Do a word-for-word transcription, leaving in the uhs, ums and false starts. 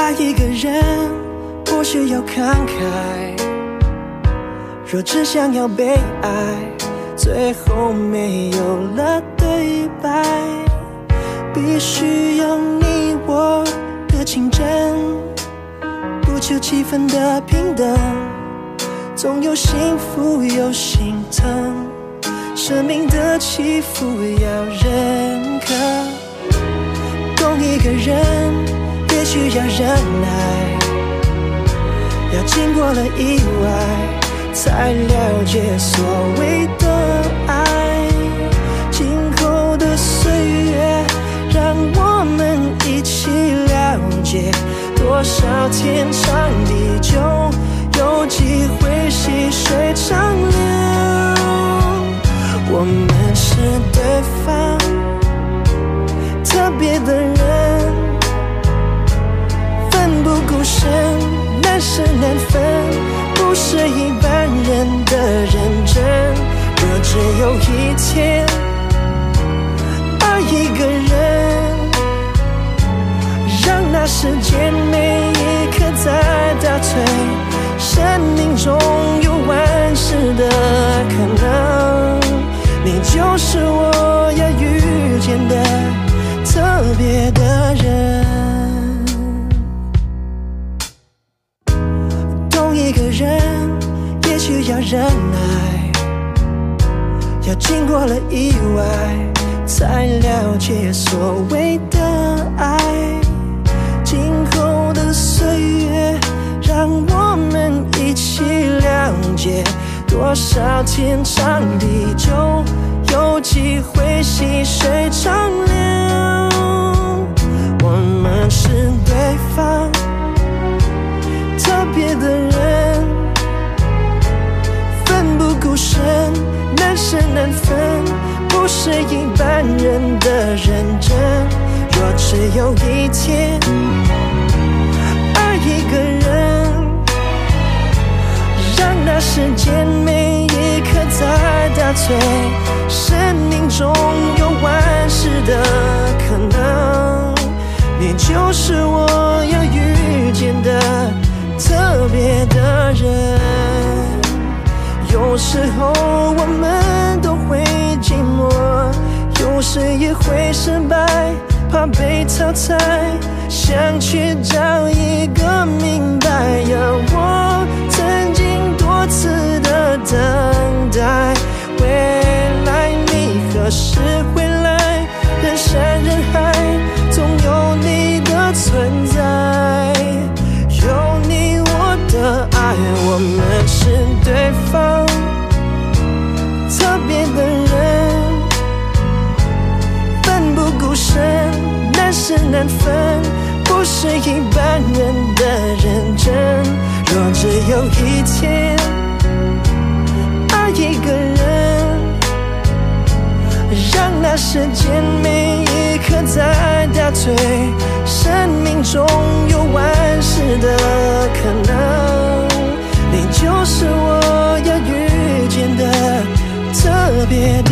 爱一个人不需要慷慨，若只想要被爱，最后没有了对白。必须有你我的情真，不求气氛的平等，总有幸福有心疼，生命的起伏要认可。懂一个人也需要忍耐，要经过了意外，才了解所谓的爱。今后的岁月，让我们一起了解，多少天长地久，有机会细水长流。我们是对方特别的人，奋不顾身，难舍难分，不是一般人的认真。若只有一天爱一个人，让那时间每一刻在倒退，生命中有万事的可能，你就是我要遇见的特别的人。懂一个人也需要忍耐，要经过了意外，才了解所谓的爱。今后的岁月，让我们一起了解，多少天长地久，有机会细水长流。我们是对方特别的人，奋不顾身，难舍难分，不是一般人的认真。若只有一天爱一个人，让那时间每一刻在倒退，生命中有万事的可能，你就是我要遇见的特别的人。有时候我们都会寂寞，有时也会失败，怕被淘汰，想去找一个明白呀。我曾经多次的等待，未来你何时回来？人山人海，总有你的存在，有你我的爱，我们是对方特别的人，奋不顾身，难舍难分，不是一般人的认真。若只有一天爱一个人，让那时间每一刻在倒退，生命中有万事的可能，你就是我要遇见的特别的